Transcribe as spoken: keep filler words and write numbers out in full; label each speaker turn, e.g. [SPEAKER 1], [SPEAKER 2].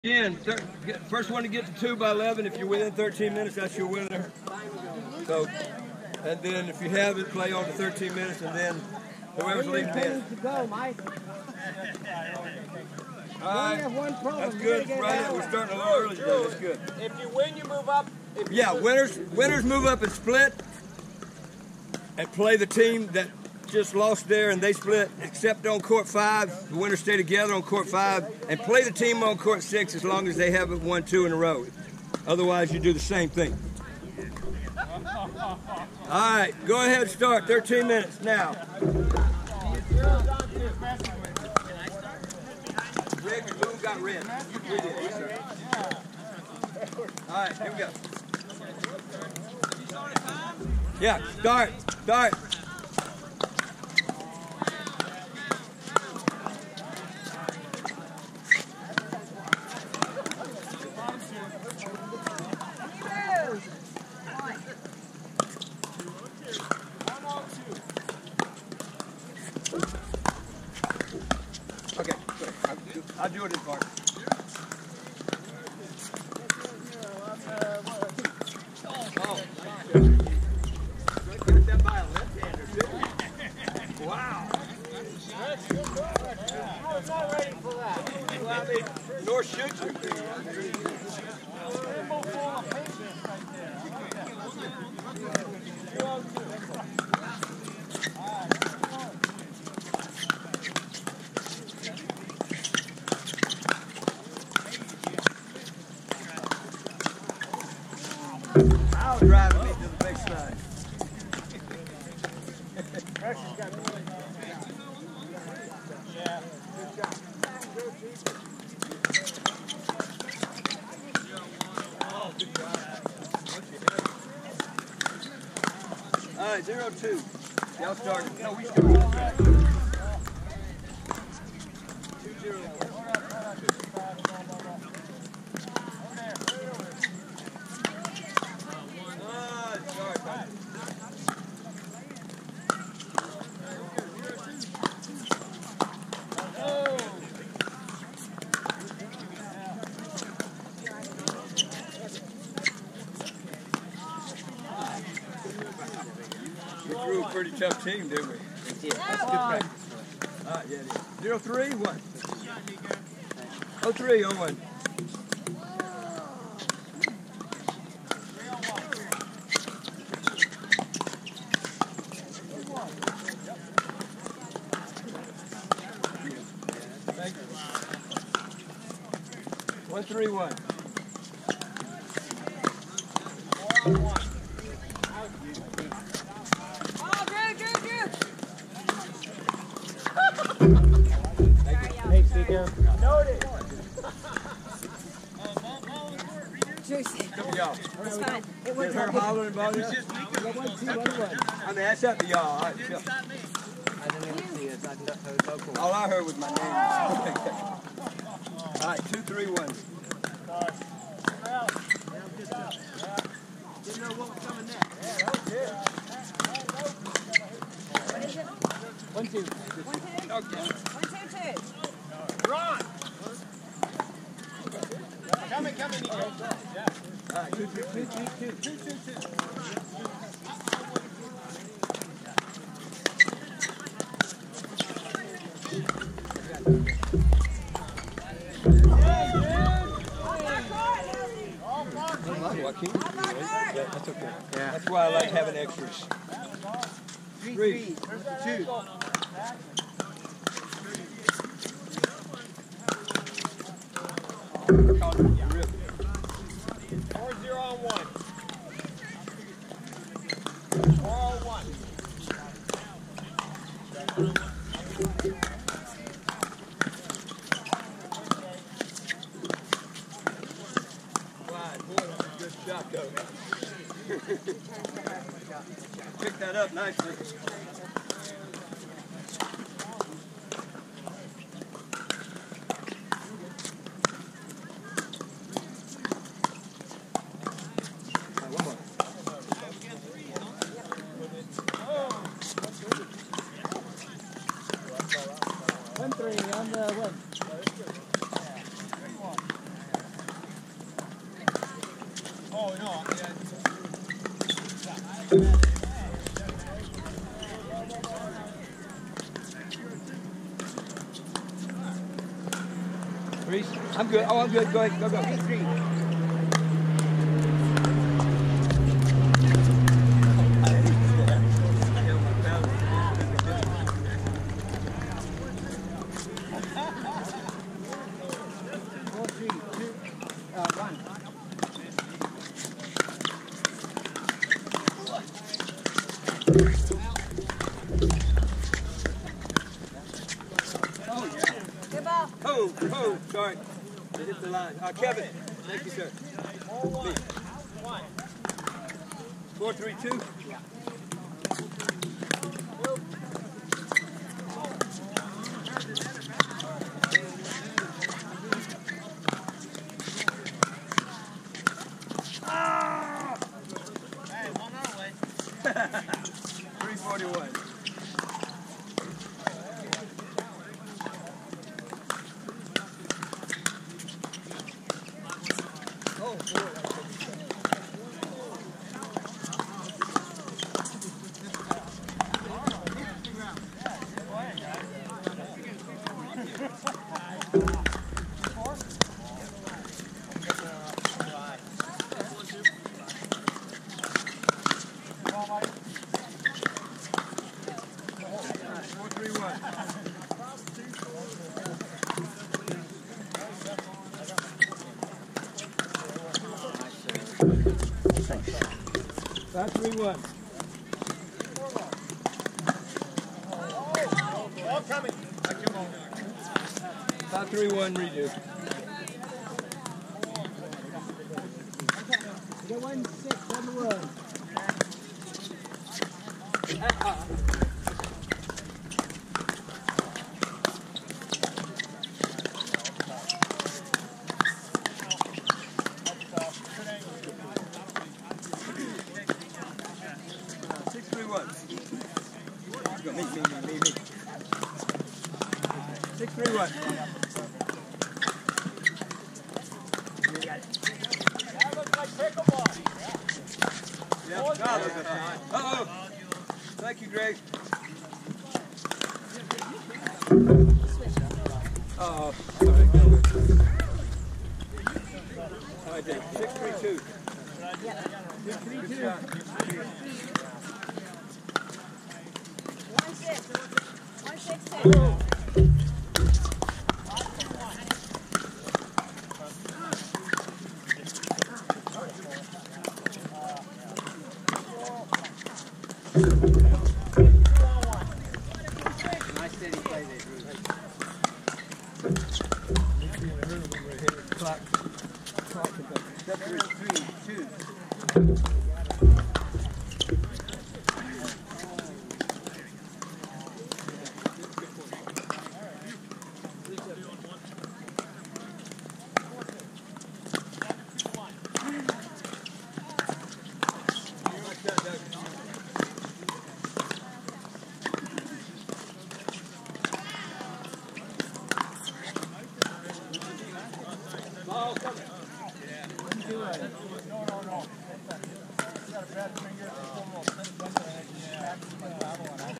[SPEAKER 1] Again, first one to get to two by eleven. If you're within thirteen minutes, that's your winner. So, and then if you have it, play on to thirteen minutes, and then whoever's leading wins. All right, that's good. Right, we're starting a little early today. That's good.
[SPEAKER 2] If you win, you move up.
[SPEAKER 1] Yeah, winners winners move up and split, and play the team that just lost there, and they split, except on court five. The winners stay together on court five, and play the team on court six as long as they haven't won two in a row. Otherwise, you do the same thing. All right, go ahead, start. thirteen minutes now. Red, blue got red. You did. All right, here we go. Yeah, start, start. Okay, I'll do, I'll do it in part. Oh, got that by a left-hander, too. Wow.
[SPEAKER 2] I was not ready for that.
[SPEAKER 1] Well, I mean, nor should you. I'll drive me to the big side.
[SPEAKER 2] Pressure's got me. Yeah. Good job.
[SPEAKER 1] Oh, good job. All right, zero two. Y'all started. No, we started. Two zero one. We grew a pretty tough team, didn't we?
[SPEAKER 3] Yeah.
[SPEAKER 1] That's good practice. All right, yeah, it is. Zero three, one. Oh three, oh one. One three one.
[SPEAKER 2] Thanks, Nico. Noted.
[SPEAKER 3] Juicy.
[SPEAKER 1] Come to y'all.
[SPEAKER 3] It's fine. It was
[SPEAKER 1] Her hollering about you? I mean, that's up to y'all. All right, sure.
[SPEAKER 4] I didn't even see it. I just heard vocal.
[SPEAKER 1] All I heard was my name. All right, two three one. Didn't know what was coming next. Yeah, that was good.
[SPEAKER 3] What is it?
[SPEAKER 2] One, two.
[SPEAKER 3] One, two?
[SPEAKER 1] Okay.
[SPEAKER 3] One, two, two.
[SPEAKER 2] Ron. Coming, coming, Nico. Yeah.
[SPEAKER 1] All right, two two two two two two two two. That's okay.
[SPEAKER 4] Yeah.
[SPEAKER 1] That's why I like having extras. Three. Two.
[SPEAKER 2] Four zero on one. Four on one.
[SPEAKER 1] Wide. Boy, that's a good shot, though. Pick that up nicely. One more.
[SPEAKER 2] One three on the one.
[SPEAKER 1] Reese, I'm good. Oh, I'm good. Go ahead. Go, go.
[SPEAKER 4] Four, three, two, uh, one.
[SPEAKER 3] Good ball.
[SPEAKER 1] Oh, oh, sorry. They hit the line. Uh, Kevin, thank you, sir.
[SPEAKER 2] Four, one. One.
[SPEAKER 1] Four, three, two. Ah!
[SPEAKER 2] Hey, one our way.
[SPEAKER 1] three forty-one. Oh, boy. Four, three, one. Five, three, one.
[SPEAKER 2] Ball coming.
[SPEAKER 1] Five, three, one, redo.
[SPEAKER 4] Get one six on the road.
[SPEAKER 1] Six, three, one. Go, me, me, me, me, me. Six, three, one.
[SPEAKER 2] That looks like pickleball.
[SPEAKER 1] Yeah, God, look at that. Uh-oh. Thank you, Greg. Uh-oh. All right, go. All right, Dave. Six, three, two. Six, three, two.
[SPEAKER 3] One six. One six two.
[SPEAKER 4] Nice steady play there, Drew.
[SPEAKER 1] Clock. Clock. Step three.